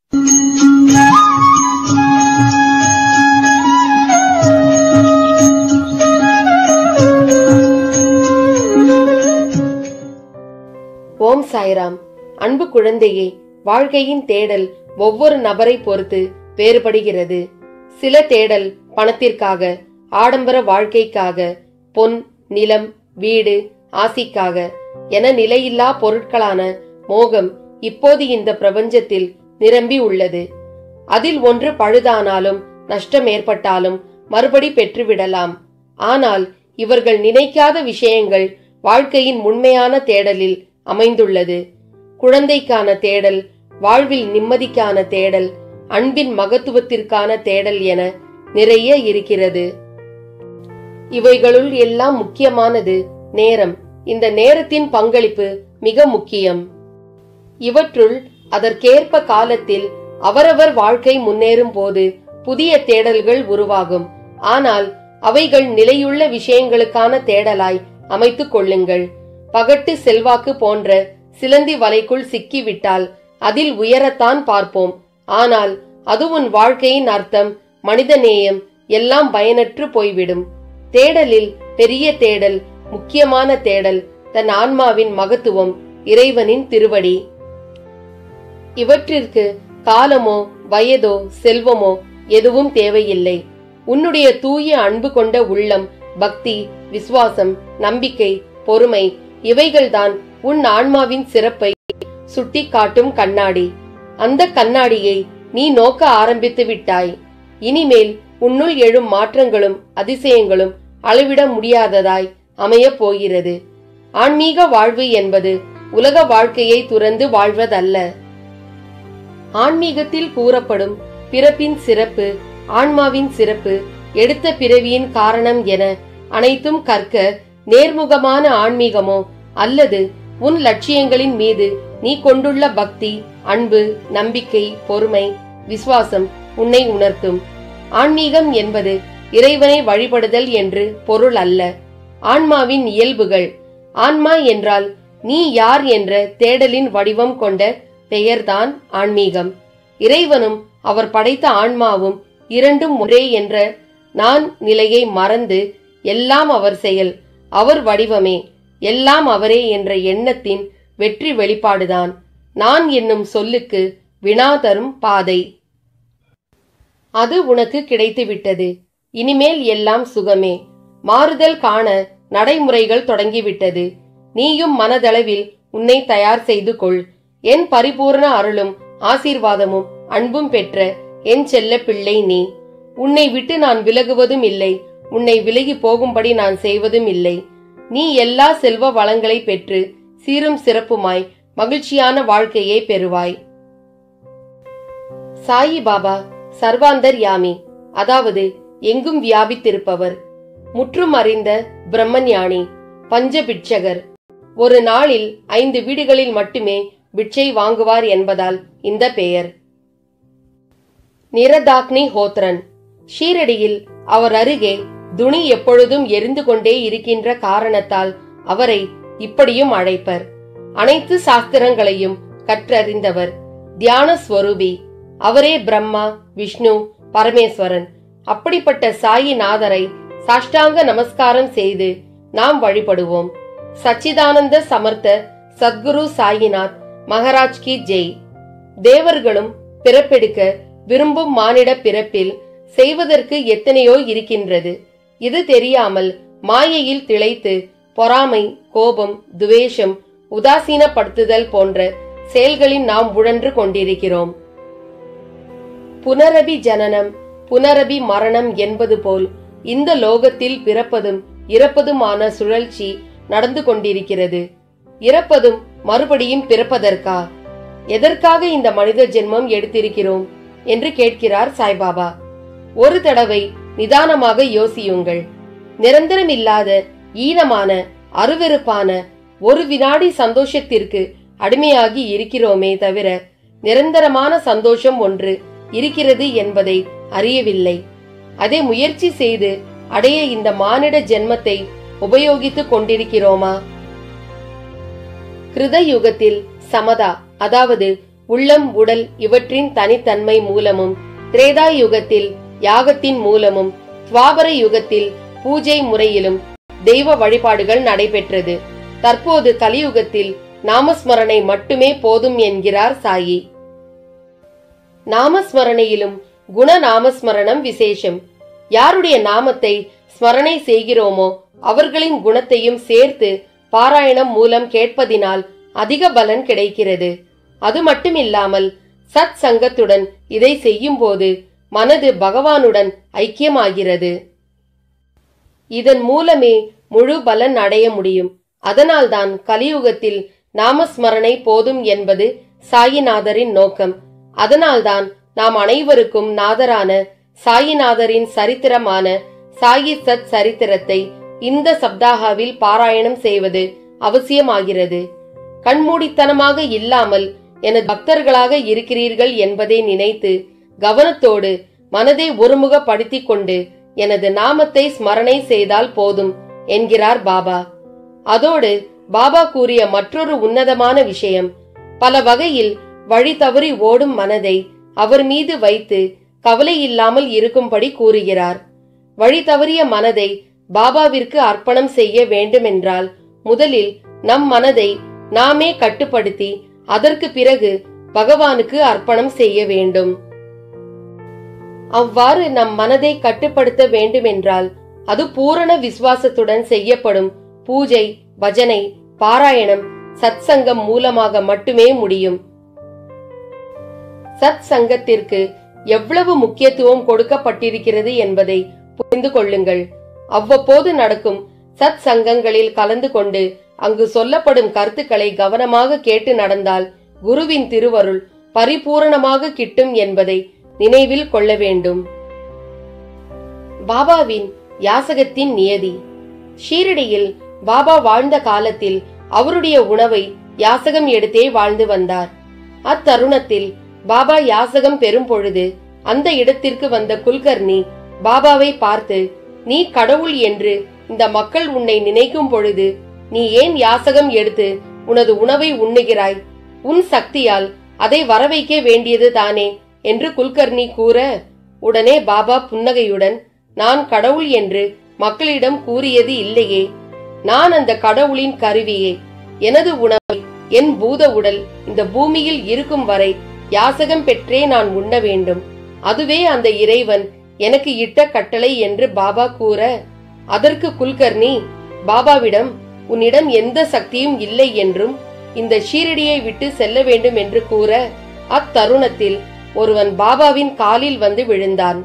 ஓம் சாய்ராம். அன்பு குழந்தையே, வாழ்க்கையின் தேடல் ஒவ்வொரு நபரை பொறுத்து வேறுபடுகிறது. சில தேடல் பணத்திற்காக, ஆடம்பர வாழ்க்கைக்காக, பொன், நிலம், வீடு, ஆசிக்காக என நிலையில்லா பொருட்களான மோகம் இப்போது இந்த பிரபஞ்சத்தில் நிரம்பி உள்ளது. அதில் ஒன்று பழுதானாலும் நஷ்டம் ஏற்பட்டாலும் மறுபடி பெற்றுவிடலாம். ஆனால் இவர்கள் நினைக்காத விஷயங்கள் வாழ்க்கையின் உண்மையான தேடலில் அமைந்துள்ளது. குழந்தைக்கான தேடல், வாழ்வில் நிம்மதிக்கான தேடல், அன்பின் மகத்துவத்திற்கான தேடல் என நிறைய இருக்கிறது. இவைகளுள் எல்லாம் முக்கியமானது நேரம். இந்த நேரத்தின் பங்களிப்பு மிக முக்கியம். இவற்றுள் அதற்கேற்ப காலத்தில் அவரவர் வாழ்க்கை முன்னேறும் போது புதிய தேடல்கள் உருவாகும். ஆனால் அவைகள் நிலையுள்ள விஷயங்களுக்கான தேடலாய் அமைத்துக் கொள்ளுங்கள். பகட்டு செல்வாக்கு போன்ற சிலந்தி வலைக்குள் சிக்கிவிட்டால் அதில் உயரத்தான் பார்ப்போம். ஆனால் அது உன் வாழ்க்கையின் அர்த்தம், மனிதநேயம் எல்லாம் பயனற்று போய்விடும். தேடலில் பெரிய தேடல், முக்கியமான தேடல், தன் ஆன்மாவின் மகத்துவம், இறைவனின் திருவடி. இவற்றிற்கு காலமோ வயதோ செல்வமோ எதுவும் தேவையில்லை. உன்னுடைய தூய அன்பு கொண்ட உள்ளம், பக்தி, விசுவாசம், நம்பிக்கை, பொறுமை இவைகள்தான் உன் ஆன்மாவின் சிறப்பை சுட்டி காட்டும் கண்ணாடி. அந்த கண்ணாடியை நீ நோக்க ஆரம்பித்து விட்டாய். இனிமேல் உன்னுள் எழும் மாற்றங்களும் அதிசயங்களும் அளவிட முடியாததாய் அமையப் போகிறது. ஆன்மீக வாழ்வு என்பது உலக வாழ்க்கையை துறந்து வாழ்வதல்ல. ஆன்மீகத்தில் கூறப்படும் பிறப்பின் சிறப்பு, ஆன்மாவின் சிறப்பு, எடுத்த பிறவியின் காரணம் என அனைத்தும் கற்க நேர்முகமான ஆன்மீகமோ அல்லது உன் லட்சியங்களின் மீது நீ கொண்டுள்ள பக்தி, அன்பு, நம்பிக்கை, பொறுமை, விசுவாசம் உன்னை உணர்த்தும். ஆன்மீகம் என்பது இறைவனை வழிபடுதல் என்று பொருள் அல்ல. ஆன்மாவின் இயல்புகள். ஆன்மா என்றால் நீ யார் என்ற தேடலின் வடிவம் கொண்ட பெயர்தான் ஆன்மீகம். இறைவனும் அவர் படைத்த ஆன்மாவும் இரண்டும் ஒரே என்ற நான் நிலையை மறந்து எல்லாம் அவர் செயல், அவர் வடிவமே, எல்லாம் அவரே என்ற எண்ணத்தின் வெற்றி வெளிப்பாடுதான் நான் என்னும் சொல்லுக்கு வினா தரும் பாதை. அது உனக்கு கிடைத்துவிட்டது. இனிமேல் எல்லாம் சுகமே. மாறுதல் காண நடைமுறைகள் தொடங்கிவிட்டது. நீயும் மனதளவில் உன்னை தயார் செய்து கொள். என் பரிபூர்ண அருளும் ஆசீர்வாதமும் அன்பும் பெற்ற என் செல்ல பிள்ளை நீ. உன்னை விட்டு நான் விலகுவதும் இல்லை, உன்னை விலகி போகும்படி நான் செய்வதும் இல்லை. நீ எல்லா செல்வ வளங்களை பெற்று சீரும் சிறப்புமாய் மகிழ்ச்சியான வாழ்க்கையை பெறுவாய். சாயி பாபா சர்வாந்தர் யாமி, அதாவது எங்கும் வியாபித்திருப்பவர், முற்றும் அறிந்த பிரம்மஞானி, பஞ்ச பிட்சகர். ஒரு நாளில் 5 வீடுகளில் மட்டுமே பிட்சை வாங்குவார் என்பதால் இந்த பெயர். நிரதாக்னி ஹோத்ரன். ஷீரடியில் அவர் அருகே துணி எப்பொழுதும் எரிந்து கொண்டே இருக்கின்ற காரணத்தால் அவரை இப்படியும் அழைப்பர். அனைத்து சாஸ்திரங்களையும் கற்றறிந்தவர், தியான ஸ்வரூபி. அவரே பிரம்மா, விஷ்ணு, பரமேஸ்வரன். அப்படிப்பட்ட சாயிநாதரை சாஷ்டாங்க நமஸ்காரம் செய்து நாம் வழிபடுவோம். சச்சிதானந்த சமர்த்த சத்குரு சாயிநாத் மகாராஜ் கி ஜெய். தேவர்களும் பிறப்பெடுக்க விரும்பும் மானிட பிறப்பில் செய்வதற்கு எத்தனையோ இருக்கின்றது. இது தெரியாமல் மாயையில் திளைத்து பொறாமை, கோபம், துவேஷம், உதாசீனப்படுத்துதல் போன்ற செயல்களில் நாம் உழன்று கொண்டிருக்கிறோம். புனரபி ஜனனம், புனரபி மரணம் என்பது போல் இந்த லோகத்தில் பிறப்பதும் இறப்பதுமான சுழற்சி நடந்து கொண்டிருக்கிறது. இறப்பதும் மறுபடியும் பிறப்பதற்கா? எதற்காக இந்த மனித ஜென்மம் எடுத்திருக்கிறோம் என்று கேட்கிறார் சாய்பாபா. ஒரு தடவை நிதானமாக யோசியுங்கள். நிரந்தரமில்லாத, ஈனமான, அருவெறுப்பான ஒரு வினாடி சந்தோஷத்திற்கு அடிமையாகி இருக்கிறோமே தவிர நிரந்தரமான சந்தோஷம் ஒன்று இருக்கிறது என்பதை அறியவில்லை. அதை முயற்சி செய்து அடைய இந்த மானிட ஜென்மத்தை உபயோகித்துக் கொண்டிருக்கிறோமா? கிருத யுகத்தில் சமதா, அதாவது உள்ளம் உடல் இவற்றின் தனித்தன்மை மூலமும், திரேதா யுகத்தில் யாகத்தின் மூலமும், துவாபர யுகத்தில் பூஜை முறையிலும் தெய்வ வழிபாடுகள் நடைபெற்றது. தற்போது கலியுகத்தில் நாமஸ்மரணை மட்டுமே போதும் என்கிறார் சாயி. நாமஸ்மரணையிலும் குண நாமஸ்மரணம் விசேஷம். யாருடைய நாமத்தை ஸ்மரணை செய்கிறோமோ அவர்களின் குணத்தையும் சேர்த்து பாராயணம் மூலம் கேட்பதினால் அதிக பலன் கிடைக்கிறது. அது மட்டுமில்லாமல் சத் சங்கத்துடன் இதை செய்யும் போது மனது பகவானுடன் ஐக்கியமாகிறது. இதன் மூலமே முழு பலன் அடைய முடியும். அதனால்தான் கலியுகத்தில் நாமஸ்மரணை போதும் என்பது சாயிநாதரின் நோக்கம். அதனால்தான் நாம் அனைவருக்கும் நாதரான சாயிநாதரின் சரித்திரமான சாயி சத் சரித்திரத்தை இந்த சப்தாகாவில் பாராயணம் செய்வது அவசியமாகிறது. கண்மூடித்தனமாக இல்லாமல் எனது பக்தர்களாக இருக்கிறீர்கள் என்பதை நினைத்து கவனத்தோடு மனதை ஒருமுகப்படுத்திக் கொண்டு எனது நாமத்தை ஸ்மரணை செய்தால் போதும் என்கிறார் பாபா. அதோடு பாபா கூறிய மற்றொரு உன்னதமான விஷயம், பல வகையில் வழி தவறி ஓடும் மனதை அவர் மீது வைத்து கவலை இல்லாமல் இருக்கும்படி கூறுகிறார். வழி தவறிய மனதை பாபாவிற்கு அர்ப்பணம் செய்ய வேண்டுமென்றால் முதலில் நம் மனதை நாமே கட்டுப்படுத்தி அதற்கு பிறகு பகவானுக்கு அர்ப்பணம் செய்ய வேண்டும். அவ்வாறு நம் மனதை கட்டுப்படுத்த வேண்டுமென்றால் அது பூரண விசுவாசத்துடன் செய்யப்படும் பூஜை, பஜனை, பாராயணம், சத் சங்கம் மூலமாக மட்டுமே முடியும். சத் சங்கத்திற்கு எவ்வளவு முக்கியத்துவம் கொடுக்கப்பட்டிருக்கிறது என்பதை புரிந்து கொள்ளுங்கள். அவ்வப்போது நடக்கும் சத் சங்கங்களில் கலந்து கொண்டு அங்கு சொல்லப்படும் கருத்துக்களை கவனமாக கேட்டு நடந்தால் குருவின் திருவருள் பரிபூரணமாக கிட்டும் என்பதை நினைவில் கொள்ள வேண்டும். பாபாவின் யாசகத்தின் நியதி. ஷீரடியில் பாபா வாழ்ந்த காலத்தில் அவருடைய உணவை யாசகம் எடுத்தே வாழ்ந்து வந்தார். அத்தருணத்தில் பாபா யாசகம் பெறும் பொழுது அந்த இடத்திற்கு வந்த குல்கர்னி பாபாவை பார்த்து, நீ கடவுள் என்று இந்த மக்கள் உன்னை நினைக்கும் பொழுது நீ ஏன் யாசகம் எடுத்து உனது உணவை உண்ணுகிறாய்? உன் சக்தியால் அதை வரவைக்க வேண்டியது தானே என்று குல்கர்னி கூற, உடனே பாபா புன்னகையுடன், நான் கடவுள் என்று மக்களிடம் கூறியது இல்லையே, நான் அந்த கடவுளின் கருவியே. எனது உணவை என் பூத உடல் இந்த பூமியில் இருக்கும் வரை யாசகம் பெற்றே நான் உண்ண வேண்டும். அதுவே அந்த இறைவன் எனக்கு இட்ட கட்டளை என்று பாபா கூற, அதற்கு குல்கர்னி பாபாவிடம், உன்னிடம் எந்த சக்தியும் இல்லை என்றும் இந்த ஷீரடியை விட்டு செல்ல வேண்டும் என்று கூற, அத்தருணத்தில் ஒருவன் பாபாவின் காலில் வந்து விழுந்தான்.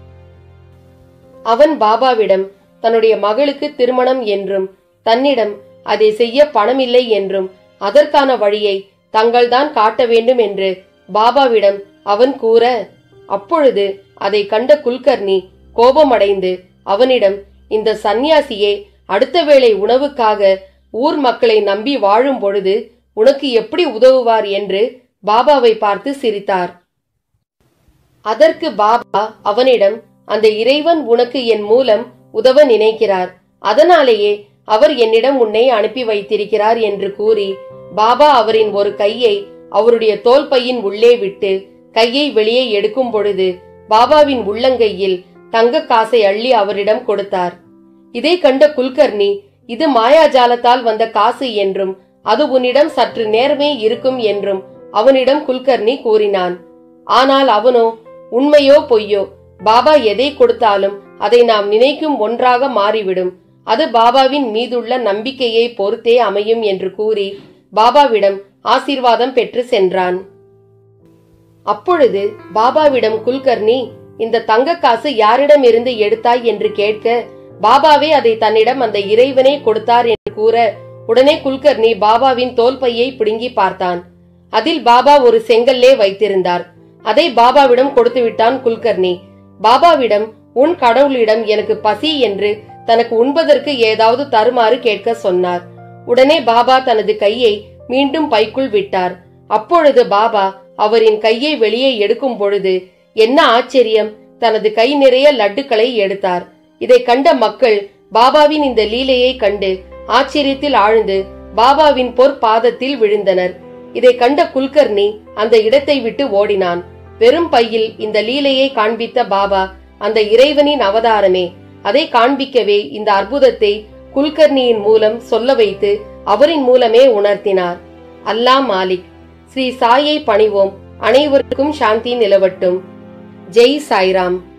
அவன் பாபாவிடம் தன்னுடைய மகளுக்கு திருமணம் என்றும் தன்னிடம் அதை செய்ய பணமில்லை என்றும் அதற்கான வழியை தங்கள்தான் காட்ட வேண்டும் என்று பாபாவிடம் அவன் கூற, அப்பொழுது அதை கண்ட குல்கர்னி கோபமடைந்து அவனிடம், இந்த சந்நியாசியே அடுத்த வேளை உணவுக்காக ஊர் மக்களை நம்பி வாழும் பொழுது உனக்கு எப்படி உதவுவார் என்று பாபாவை பார்த்து சிரித்தார். அதற்கு பாபா அவனிடம், அந்த இறைவன் உனக்கு என் மூலம் உதவ நினைக்கிறார், அதனாலேயே அவர் என்னிடம் உன்னை அனுப்பி வைத்திருக்கிறார் என்று கூறி பாபா அவரின் ஒரு கையை அவருடைய தோல் பையின் உள்ளே விட்டு கையை வெளியே எடுக்கும் பொழுது பாபாவின் உள்ளங்கையில் தங்க காசை அள்ளி அவரிடம் கொடுத்தார். இதை கண்ட குல்கர்னி, இது மாயாஜாலத்தால் வந்த காசு என்றும் அது உன்னிடம் சற்று நேரமே இருக்கும் என்றும் அவனிடம் குல்கர்னி கூறினான். ஆனால் அவனோ, உண்மையோ பொய்யோ பாபா எதை கொடுத்தாலும் அதை நாம் நினைக்கும் ஒன்றாக மாறிவிடும், அது பாபாவின் மீதுள்ள நம்பிக்கையை பொறுத்தே அமையும் என்று கூறி பாபாவிடம் ஆசீர்வாதம் பெற்று சென்றான். அப்பொழுது பாபாவிடம் குல்கர்னி, இந்த தங்க காசு யாரிடம் இருந்து எடுத்தாய் என்று கேட்க, பாபாவே அதை தன்னிடம் அந்த இறைவனே கொடுத்தார் என்று கூற, உடனே குல்கர்னி பாபாவின் தோல் பையை பிடுங்கி பார்த்தான். அதில் பாபா ஒரு செங்கல்லே வைத்திருந்தார். அதை பாபாவிடம் கொடுத்து விட்டான் குல்கர்னி. பாபாவிடம், உன் கடவுளிடம் எனக்கு பசி என்று தனக்கு உண்பதற்கு ஏதாவது தருமாறு கேட்க சொன்னார். உடனே பாபா தனது கையை மீண்டும் பைக்குள் விட்டார். அப்பொழுது பாபா அவரின் கையை வெளியே எடுக்கும் பொழுது என்ன ஆச்சரியம், தனது கை நிறைய லட்டுக்களை எடுத்தார். இதை கண்ட மக்கள் பாபாவின் இந்த லீலையை கண்டு ஆச்சரியத்தில் ஆழ்ந்து பாபாவின் பொற்பாதத்தில் விழுந்தனர். இதை கண்ட குல்கர்னி அந்த இடத்தை விட்டு ஓடினான். வெறும் பையில் இந்த லீலையை காண்பித்த பாபா அந்த இறைவனின் அவதாரமே. அதை காண்பிக்கவே இந்த அற்புதத்தை குல்கர்னியின் மூலம் சொல்ல வைத்து அவரின் மூலமே உணர்த்தினார். அல்லாஹ் மாலிக். ஸ்ரீ சாயை பணிவோம். அனைவருக்கும் சாந்தி நிலவட்டும். ஜெய் சாய்ராம்.